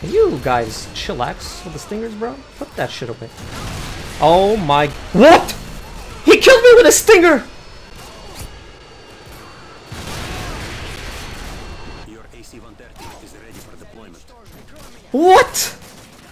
Can you guys chillax with the stingers, bro? Put that shit away. Oh my... What?! He killed me with a stinger! What?!